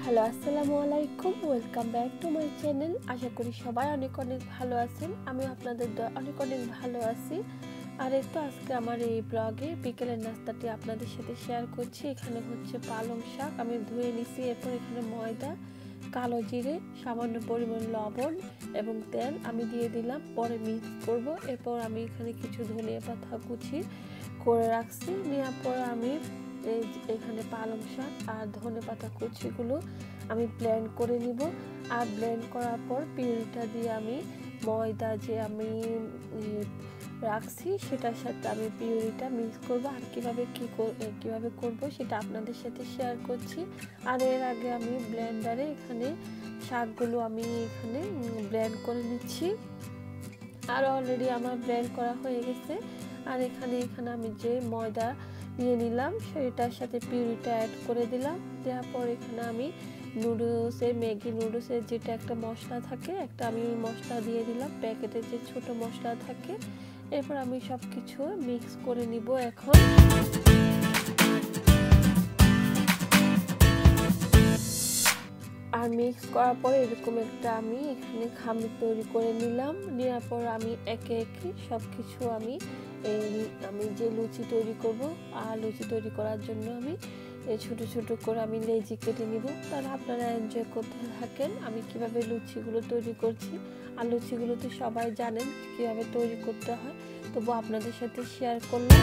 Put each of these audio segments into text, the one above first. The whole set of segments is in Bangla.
হ্যালো, আসসালামু আলাইকুম। Welcome back to my channel. আশা করি সবাই অনেক ভালো আছেন। আমিও আপনাদের অনেক ভালো আছি। আর এই তো আজকে আমার এই ব্লগে বিকেলের নাস্তাটি আপনাদের সাথে শেয়ার করছি। এখানে হচ্ছে পালং শাক আমি ধুয়ে নিছি, এরপর এখানে ময়দা, কালো জিরে, সামান্য পরিমাণ লবণ এবং তেল আমি দিয়ে দিলাম, পরে মিক্স করব। এরপর আমি এখানে কিছু ধনিয়া পাতা কুচি করে রাখছি, নেওয়ার পর আমি এখানে পালং শাক আর ধনেপাতা কুচিগুলো আমি ব্লেন্ড করে নিব। আর ব্লেন্ড করার পর পিউরিটা দিয়ে আমি ময়দা যে আমি রাখছি সেটার সাথে আমি পিউরিটা মিক্স করব। আর কিভাবে করব সেটা আপনাদের সাথে শেয়ার করছি। আর এর আগে আমি ব্লেন্ডারে এখানে শাকগুলো আমি এখানে ব্লেন্ড করে নিচ্ছি। আর অলরেডি আমার ব্লেন্ড করা হয়ে গেছে। আর এখানে আমি যে ময়দা নিয়ে নিলাম সেটার সাথে পিউরিটা অ্যাড করে দিলাম। দেওয়ার পর এখানে আমি ম্যাগি নুডলসের যেটা একটা মশলা থাকে, আমি ওই মশলা দিয়ে দিলাম, প্যাকেটে যে ছোট মশলা থাকে। এরপর আমি সব কিছু মিক্স করে নিব এখন। আর মিক্স করার পরে এরকম একটা আমি এখানে খামির তৈরি করে নিলাম। নেওয়ার পর আমি একে একে সব কিছু আমি যে লুচি তৈরি করব, আর লুচি তৈরি করার জন্য আমি ছোট ছোট করে আমি লেচি কেটে নিব। তাহলে আপনারা এনজয় করতে থাকেন আমি কিভাবে লুচিগুলো তৈরি করছি। আর লুচিগুলো তো সবাই জানেন কিভাবে তৈরি করতে হয়, তবু আপনাদের সাথে শেয়ার করলাম।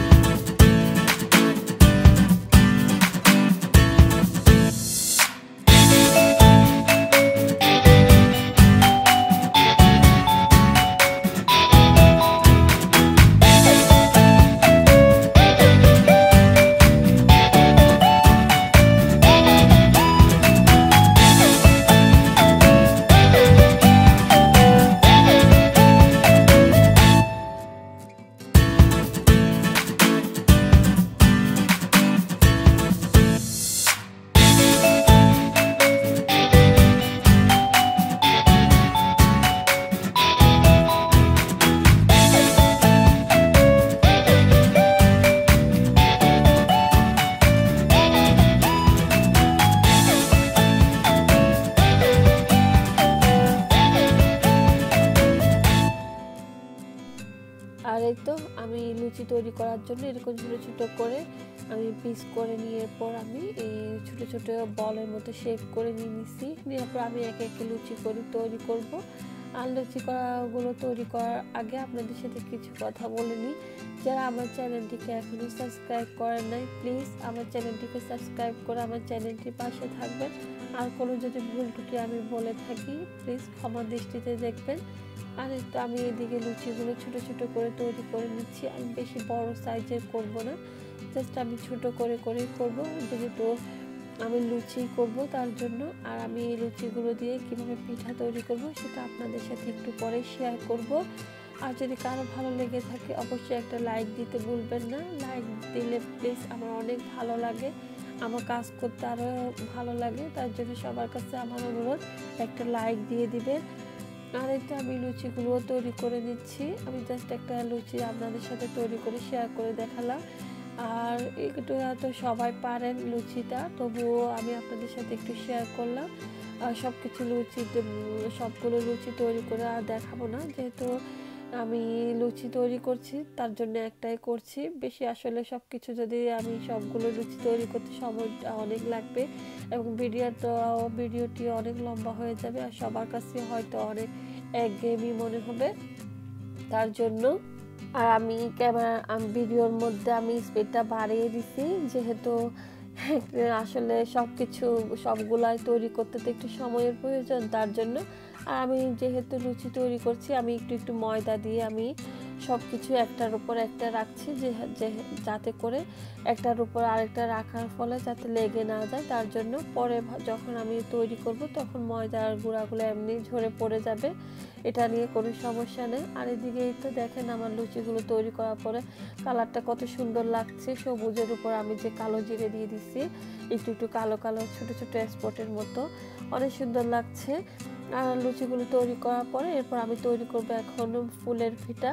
আর এই তো আমি লুচি তৈরি করার জন্য এরকম ছোট ছোট করে আমি পিস করে নিয়ে পর আমি ছোট ছোট বলের মতো শেপ করে নিয়েছি। নেওয়ার পর আমি একে একে লুচি তৈরি করব। আর লুচি তৈরি করার আগে আপনাদের সাথে কিছু কথা বলে নিই। যারা আমার চ্যানেলটিকে এখনও সাবস্ক্রাইব করেন নাই, প্লিজ আমার চ্যানেলটিকে সাবস্ক্রাইব করে আমার চ্যানেলটির পাশে থাকবেন। আর কোনো যদি ভুল টুটি আমি বলে থাকি প্লিজ ক্ষমা দৃষ্টিতে দেখবেন। আর তো আমি এদিকে লুচিগুলো ছোট ছোট করে তৈরি করে নিচ্ছি। আমি বেশি বড় সাইজের করব না, জাস্ট আমি ছোট করে করব, যেহেতু আমি লুচি করব তার জন্য। আর আমি এই লুচিগুলো দিয়ে কিভাবে পিঠা তৈরি করব সেটা আপনাদের সাথে একটু পরে শেয়ার করব। আর যদি কারো ভালো লেগে থাকে অবশ্যই একটা লাইক দিতে ভুলবেন না। লাইক দিলে প্লিজ আমার অনেক ভালো লাগে, আমার কাজ করতে আরও ভালো লাগে। তার জন্য সবার কাছে আমার অনুরোধ একটা লাইক দিয়ে দিবেন। আর এই তো আমি লুচিগুলো তৈরি করে নিচ্ছি। আমি জাস্ট একটা লুচি আপনাদের সাথে তৈরি করে শেয়ার করে দেখালাম। আর একটু তো সবাই পারেন লুচিটা, তবুও আমি আপনাদের সাথে একটু শেয়ার করলাম। আর সবগুলো লুচি তৈরি করে আর দেখাবো না, যেহেতু আমি লুচি তৈরি করছি তার জন্য একটাই করছি। বেশি আসলে সব কিছু যদি আমি সবগুলো লুচি তৈরি করতে সময়টা অনেক লাগবে এবং ভিডিওটি অনেক লম্বা হয়ে যাবে, আর সবার কাছে হয়তো অনেক একঘেয়েমি মনে হবে। তার জন্য আর আমি ভিডিওর মধ্যে আমি স্পিডটা বাড়িয়ে দিছি, যেহেতু আসলে সবগুলাই তৈরি করতে তো একটু সময়ের প্রয়োজন, তার জন্য। আর আমি যেহেতু লুচি তৈরি করছি আমি একটু ময়দা দিয়ে আমি সব কিছু একটার উপর একটা রাখছি, যাতে করে একটার উপর আরেকটা রাখার ফলে যাতে লেগে না যায়। তার জন্য পরে যখন আমি তৈরি করব তখন ময়দার গুঁড়াগুলো এমনি ঝরে পড়ে যাবে, এটা নিয়ে কোনো সমস্যা নেই। আর এদিকে তো দেখেন আমার লুচিগুলো তৈরি করার পরে কালারটা কত সুন্দর লাগছে। সবুজের উপর আমি যে কালো জিরে দিয়ে দিচ্ছি, একটু কালো কালো ছোট ছোট স্পটের মতো, অনেক সুন্দর লাগছে। আর লুচিগুলো তৈরি করার পরে এরপর আমি তৈরি করব এখন ফুলের পিঠা।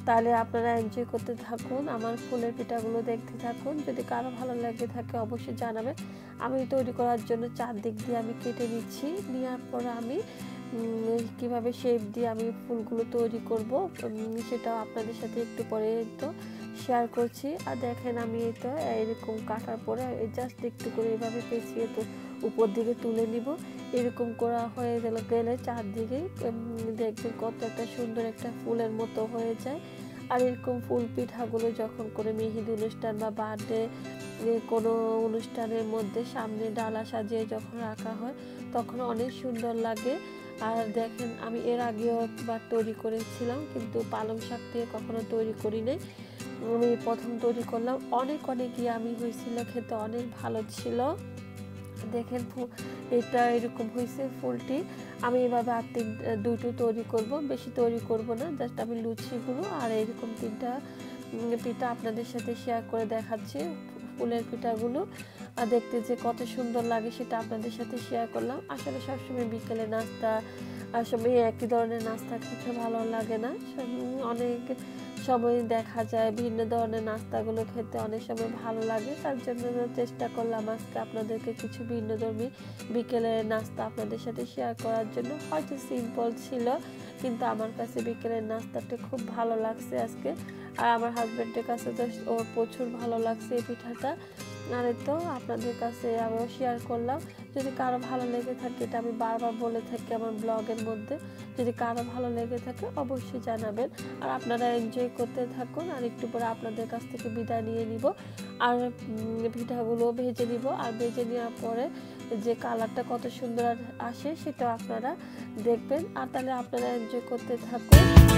তাহলে আপনারা এনজয় করতে থাকুন, আমার ফুলের পিঠাগুলো দেখতে থাকুন। যদি কারো ভালো লাগে থাকে অবশ্যই জানাবেন। আমি তৈরি করার জন্য চারদিক দিয়ে আমি কেটে নিচ্ছি, নেওয়ার পরে আমি কিভাবে শেপ দিয়ে আমি ফুলগুলো তৈরি করব সেটাও আপনাদের সাথে একটু পরে তো শেয়ার করছি। আর দেখেন আমি এটা এরকম কাটার পরে জাস্ট একটু করে এভাবে পেঁচিয়ে তো উপর দিকে তুলে নিব। এরকম করা হয়ে গেলে চারদিকে দেখবেন কত একটা সুন্দর একটা ফুলের মতো হয়ে যায়। আর এরকম ফুল পিঠাগুলো যখন করে মেহেদি অনুষ্ঠান বা বার্থডে কোনো অনুষ্ঠানের মধ্যে সামনে ডালা সাজিয়ে যখন রাখা হয় তখন অনেক সুন্দর লাগে। আর দেখেন আমি এর আগেও একবার তৈরি করেছিলাম, কিন্তু পালং শাক দিয়ে কখনো তৈরি করি নাই। আমি প্রথম তৈরি করলাম, অনেক ইয়ামি হয়েছিল, খেতে অনেক ভালো ছিল। দেখেন এটা এরকম হয়েছে ফুলটি। আমি এভাবে আর দুটো তৈরি করব, বেশি তৈরি করব না, জাস্ট আমি লুচিগুলো আর এরকম 3টা পিঠা আপনাদের সাথে শেয়ার করে দেখাচ্ছি। ফুলের পিঠাগুলো আর দেখতে যে কত সুন্দর লাগে সেটা আপনাদের সাথে শেয়ার করলাম। আসলে সবসময় বিকেলে নাস্তা আসলে একই ধরনের নাস্তা খেতে ভালো লাগে না, অনেক সময় দেখা যায় ভিন্ন ধরনের নাস্তাগুলো খেতে অনেক সময় ভালো লাগে। তার জন্য চেষ্টা করলাম আজকে আপনাদেরকে কিছু ভিন্নধর্মী বিকেলের নাস্তা আপনাদের সাথে শেয়ার করার জন্য। হয়তো সিম্পল ছিল, কিন্তু আমার কাছে বিকেলের নাস্তাটা খুব ভালো লাগছে আজকে। আর আমার হাজব্যান্ডের কাছে তো ওর প্রচুর ভালো লাগছে এই পিঠাটা। আর তো আপনাদের কাছে আমিও শেয়ার করলাম। যদি কারো ভালো লেগে থাকে, এটা আমি বারবার বলে থাকি আমার ব্লগের মধ্যে, যদি কারো ভালো লেগে থাকে অবশ্যই জানাবেন। আর আপনারা এনজয় করতে থাকুন। আর একটু পরে আপনাদের কাছ থেকে বিদায় নিয়ে নিব, আর পিঠাগুলো ভেজে নিব। আর ভেজে নেওয়ার পরে যে কালারটা কত সুন্দর আসে সেটাও আপনারা দেখবেন। আর তাহলে আপনারা এনজয় করতে থাকুন।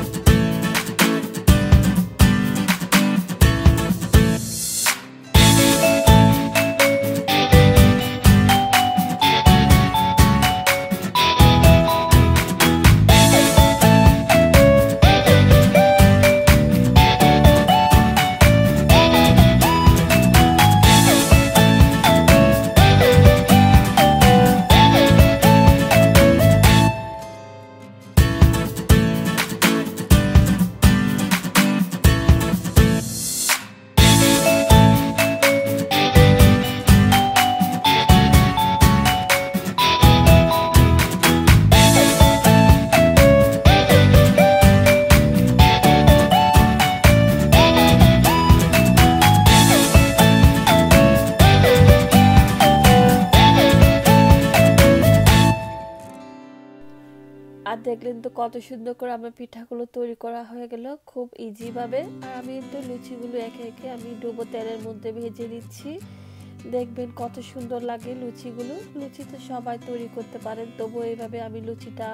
আর দেখলেন তো কত সুন্দর করে আমার পিঠাগুলো তৈরি করা হয়ে গেল খুব ইজি ভাবে। আর আমি তো লুচিগুলো একে একে আমি ডুবো তেলের মধ্যে ভেজে নিচ্ছি। দেখবেন কত সুন্দর লাগে লুচিগুলো। লুচি তো সবাই তৈরি করতে পারেন, তবু এইভাবে আমি লুচিটা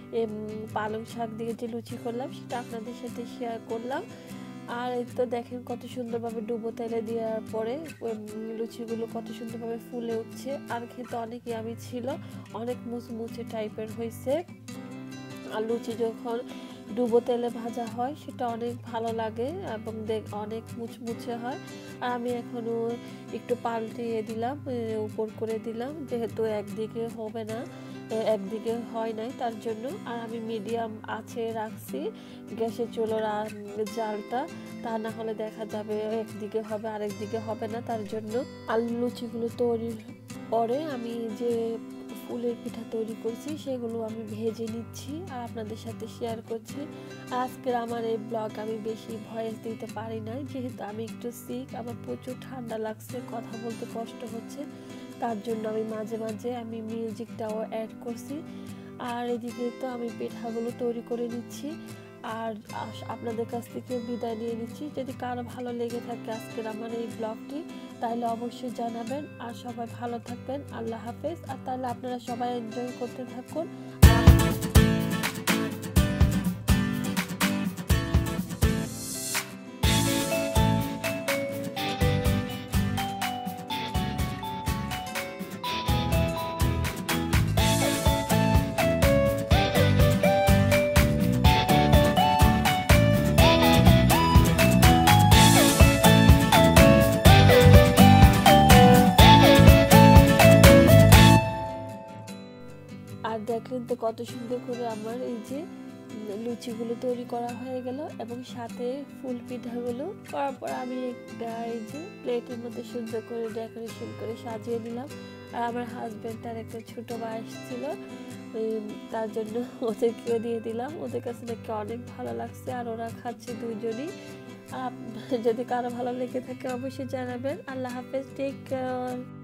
পালং শাক দিয়ে যে লুচি করলাম সেটা আপনাদের সাথে শেয়ার করলাম। আর এই তো দেখেন কত সুন্দরভাবে ডুবো তেলে দেওয়ার পরে লুচিগুলো কত সুন্দরভাবে ফুলে উঠছে। আর খেতে অনেক ইয়ামি ছিল, অনেক মুচমুচে টাইপের হয়েছে। আর লুচি যখন ডুবো তেলে ভাজা হয় সেটা অনেক ভালো লাগে এবং অনেক মুচমুচে হয়। আর আমি এখনো একটু পাল্টিয়ে দিলাম, উপর করে দিলাম, যেহেতু একদিকে হবে না, একদিকে হয় নাই তার জন্য। আর আমি মিডিয়াম আছে রাখছি গ্যাসের চুলার জালটা, তা না হলে দেখা যাবে একদিকে হবে আরেক দিকে হবে না। তার জন্য আলু লুচিগুলো তৈরির পরে আমি যে ফুলের পিঠা তৈরি করছি সেগুলো আমি ভেজে নিচ্ছি আর আপনাদের সাথে শেয়ার করছি। আজকের আমার এই ব্লগ আমি বেশি ভয়েস দিতে পারি না, যেহেতু আমি একটু সিক, আমার প্রচুর ঠান্ডা লাগছে, কথা বলতে কষ্ট হচ্ছে, তার জন্য আমি মাঝে মাঝে আমি মিউজিকটাও অ্যাড করছি। আর এদিকে তো আমি পিঠাগুলো তৈরি করে নিচ্ছি আর আপনাদের কাছ থেকে বিদায় নিয়ে নিচ্ছি। যদি কারো ভালো লেগে থাকে আজকের আমার এই ব্লগটি তাহলে অবশ্যই জানাবেন। আর সবাই ভালো থাকবেন, আল্লাহ হাফেজ। আর তাহলে আপনারা সবাই এনজয় করতে থাকুন। আর দেখলেন তো কত সুন্দর করে আমার এই যে লুচিগুলো তৈরি করা হয়ে গেল এবং সাথে ফুল পিঠাগুলো করার পর আমি একটা এই যে প্লেটের মধ্যে সুন্দর করে ডেকোরেশন করে সাজিয়ে দিলাম। আর আমার হাজব্যান্ড তার একটা ছোট ভাই আসছিল, তার জন্য ওদেরকেও দিয়ে দিলাম। ওদের কাছে নাকি অনেক ভালো লাগছে আর ওরা খাচ্ছে দুজনই। আর যদি কারো ভালো লেগে থাকে অবশ্যই জানাবেন। আল্লাহ হাফেজ, টেক কেয়ার।